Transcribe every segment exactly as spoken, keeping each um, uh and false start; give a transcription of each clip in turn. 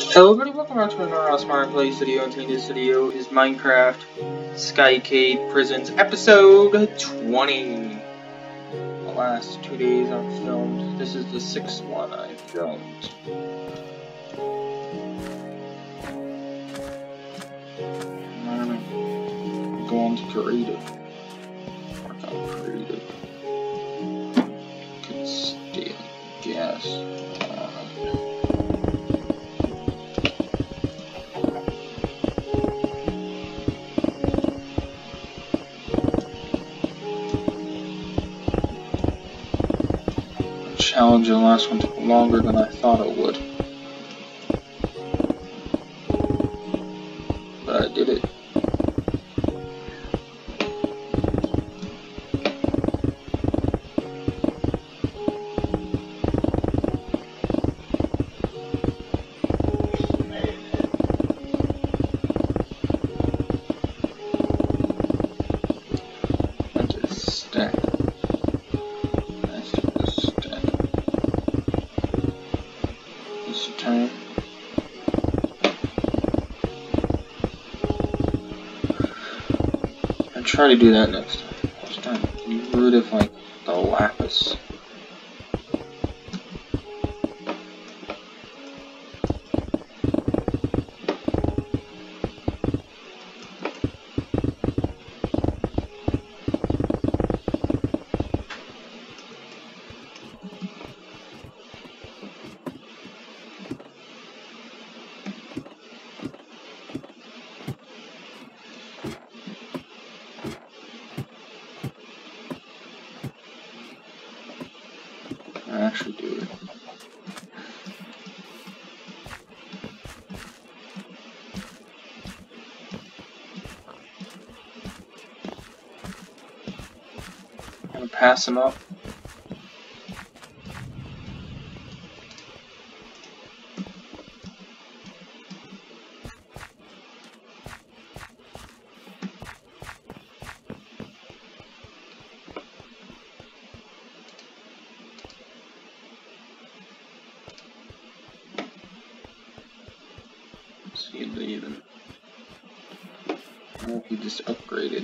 Hello everybody, welcome back to another Smart Play video, and today's video is Minecraft Skycade Prisons episode twenty. The last two days I've filmed. This is the sixth one I filmed. I'm gonna go on to creative. Work on creative. Could stay, I guess. Challenge the last one took longer than I thought it would. But I did it. Try to do that next time. Just trying to get rid of like the lapis. I actually do it. I'm gonna pass him up. See if they even. I hope he just upgraded.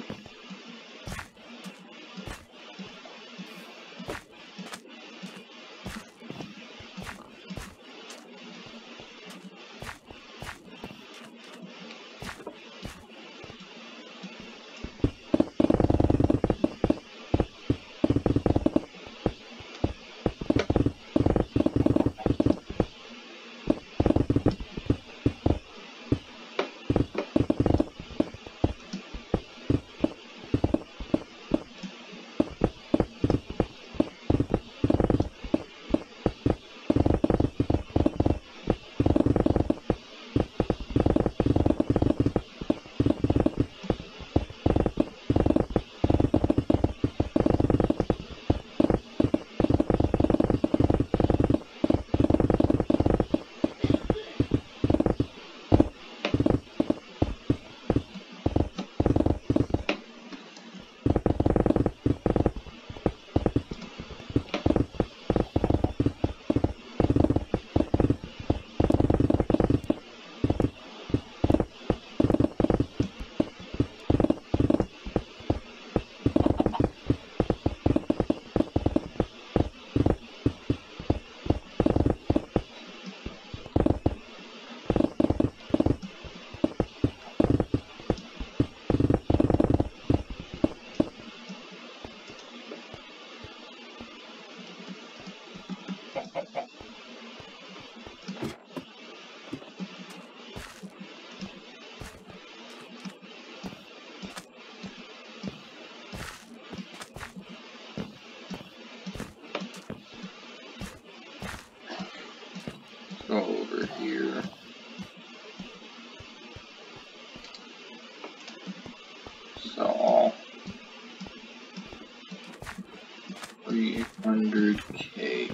Go over here. So three hundred K.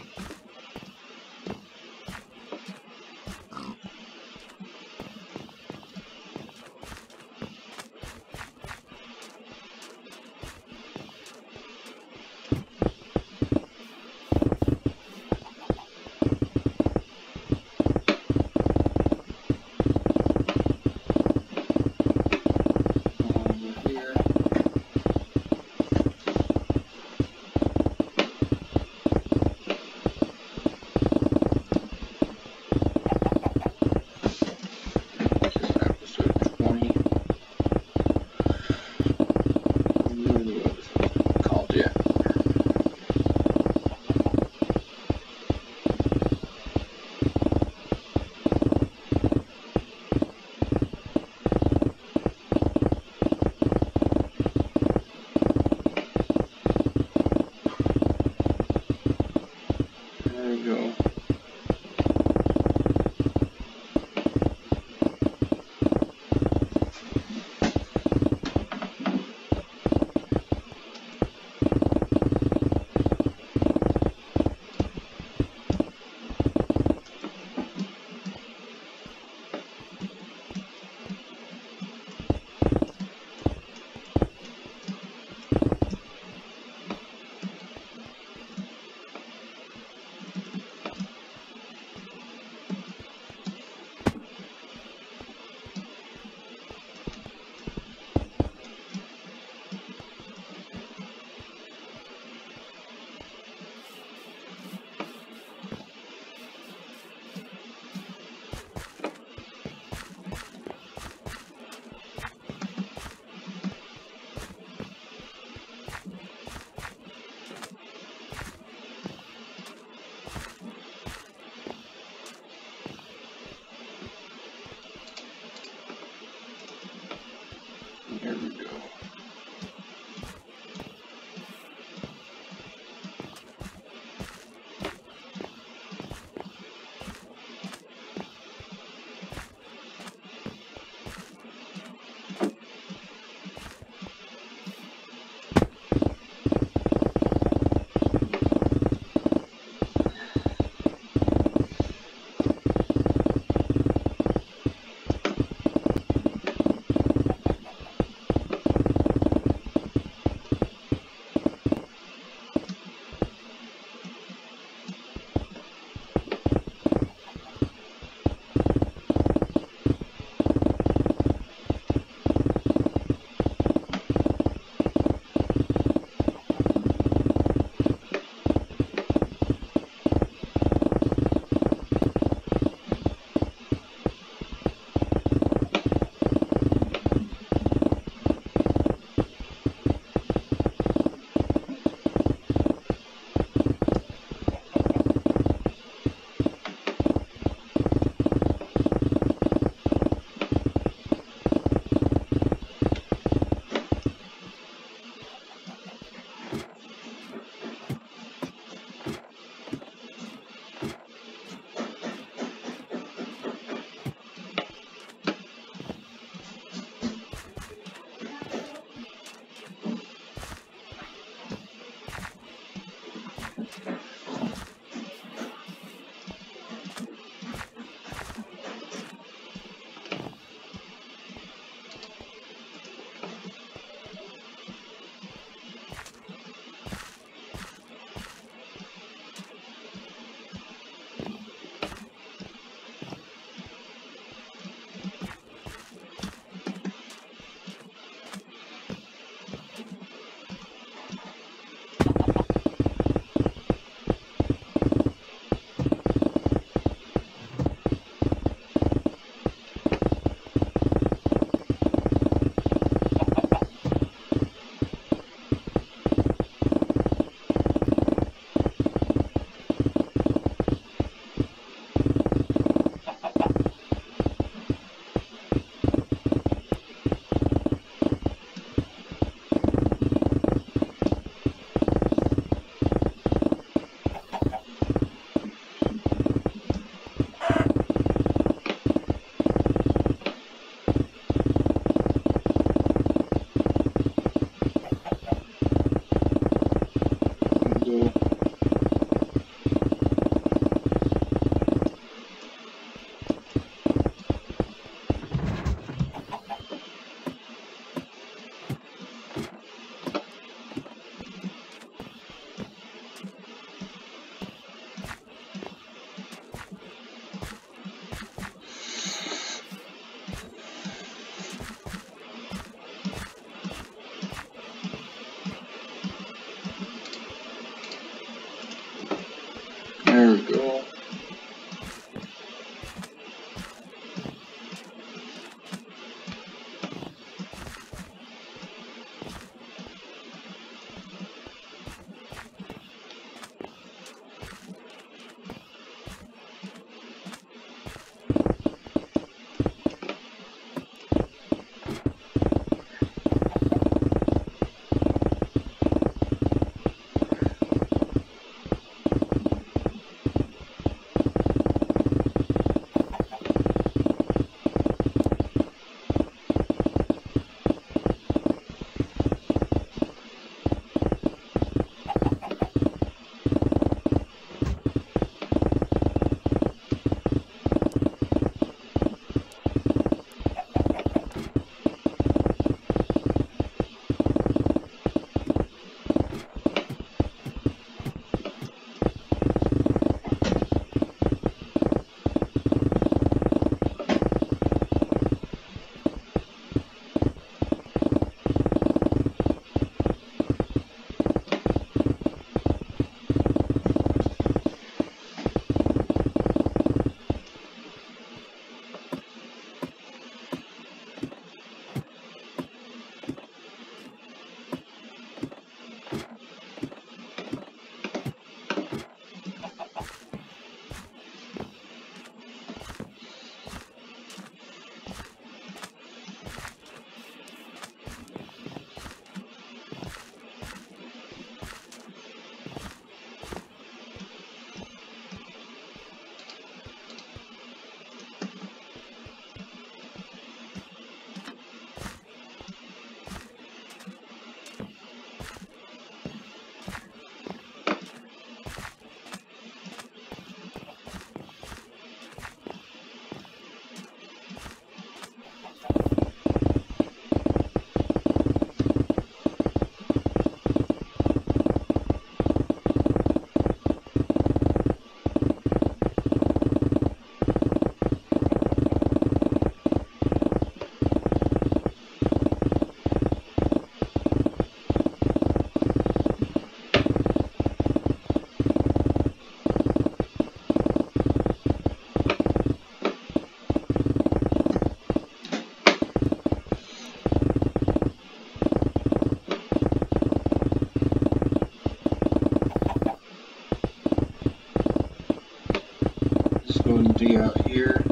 dig out here.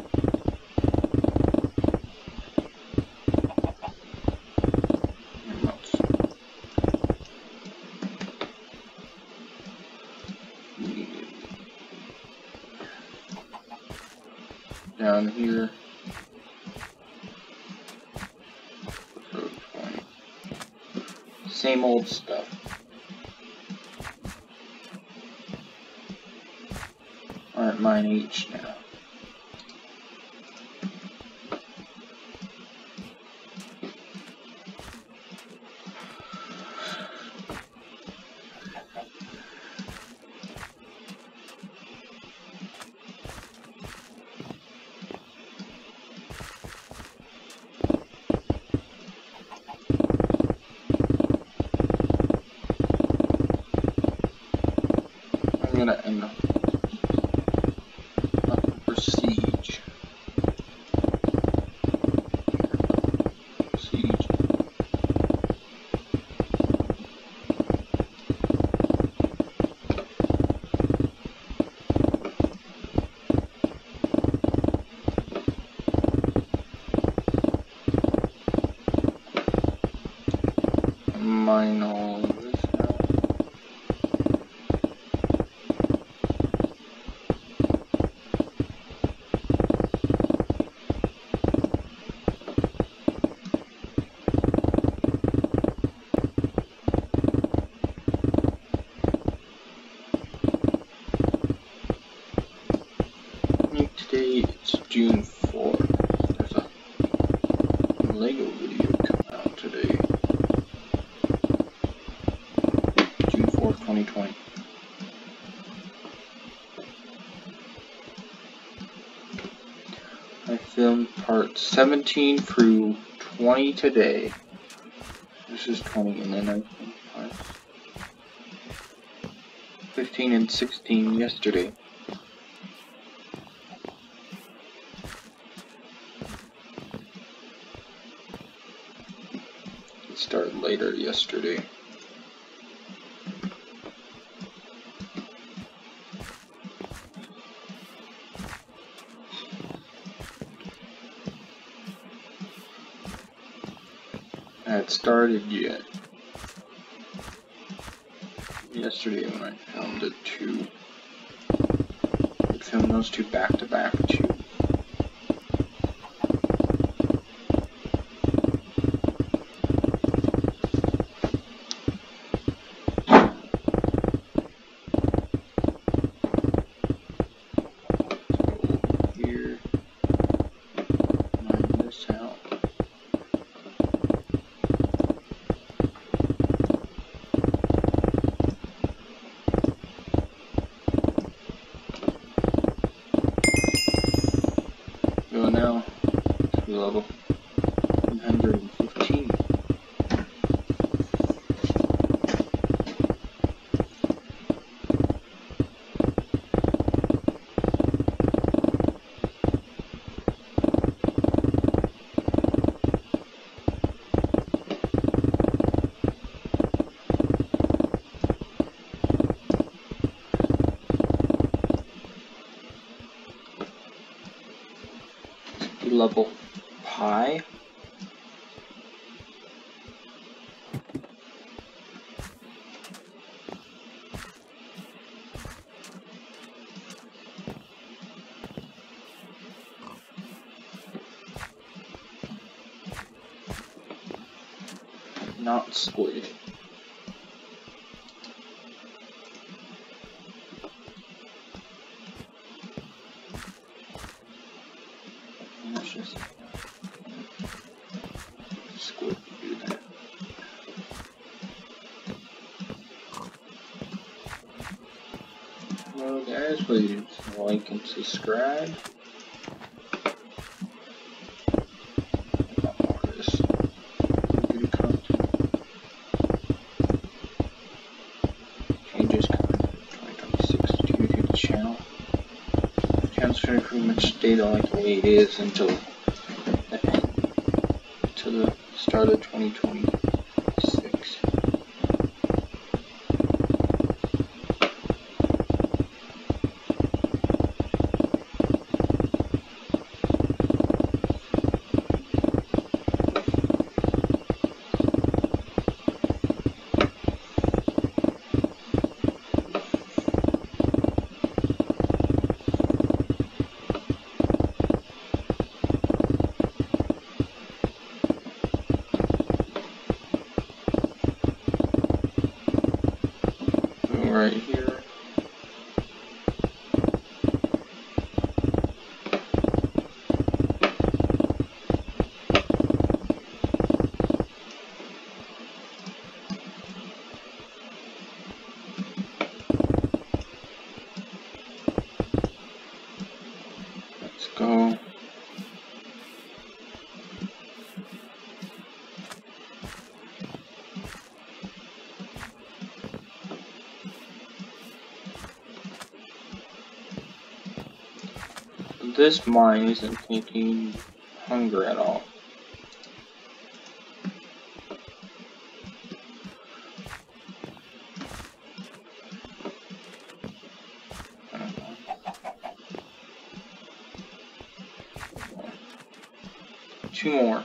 Down here. Same old stuff. Aren't mine each now. I'm gonna end up for siege. Siege. Mine all of this now. Today it's June fourth. There's a Lego video coming out today. June fourth, twenty twenty. I filmed part seventeen through twenty today. This is twenty, and then I filmed parts fifteen and sixteen yesterday. It started later yesterday. I had started yet. Yesterday when I filmed it too. I filmed those two back to back too. Now to level one hundred fifteen. Level pi. Not squid. Let's just squid do that. Well guys, please like and subscribe. Changes coming twenty twenty-six to the channel. The channel's gonna pretty much stay like the way it is until the end, until the start of twenty twenty-six. right here. Let's go. This mine isn't taking hunger at all. Two more.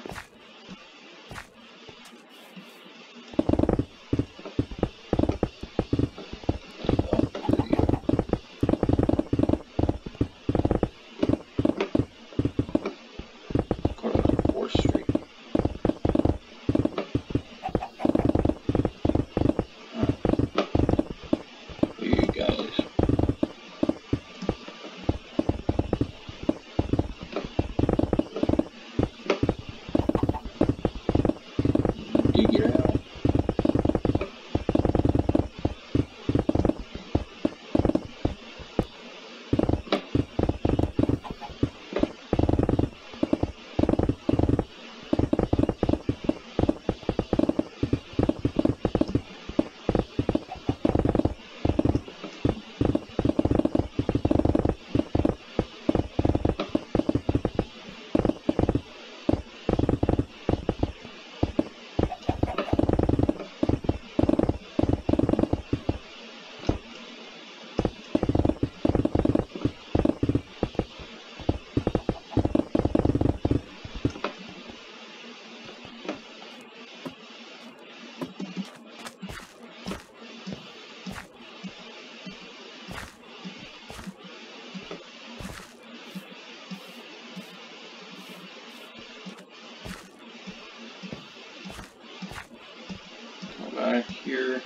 Back here.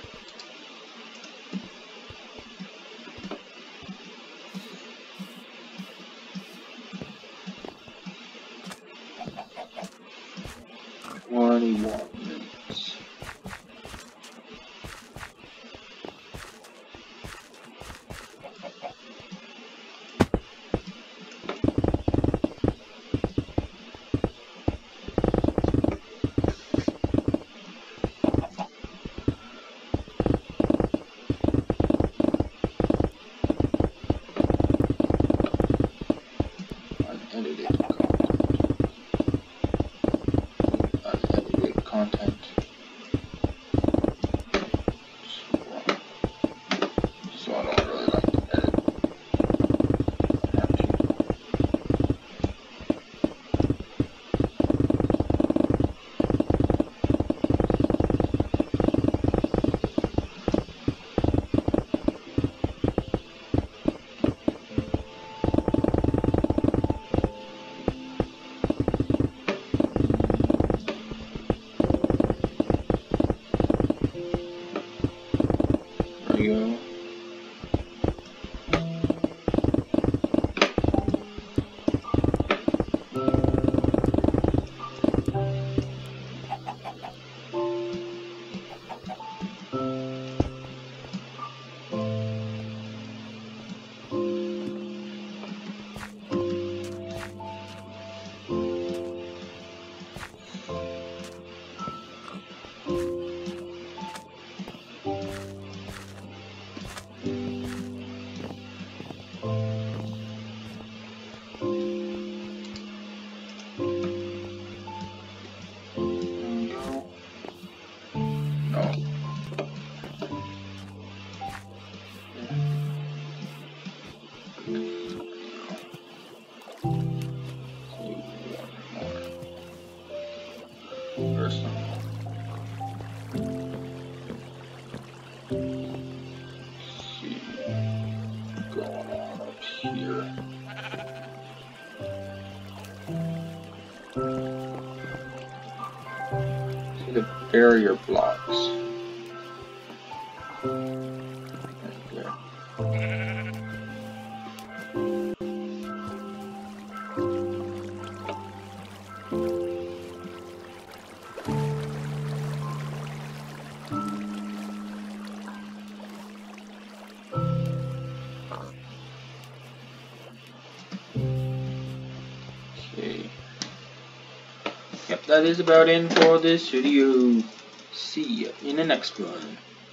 Twenty-one minutes. Content. So I don't really like to edit. I have to. There you go. First one. See, going on up here. See the barrier blocks. that is about it for this video. See ya in the next one.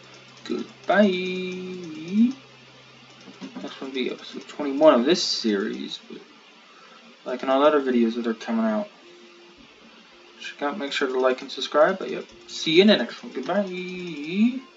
Goodbye. Next one will be episode twenty-one of this series, but like in all other videos that are coming out. Check out, make sure to like and subscribe. But yep, see you in the next one. Goodbye.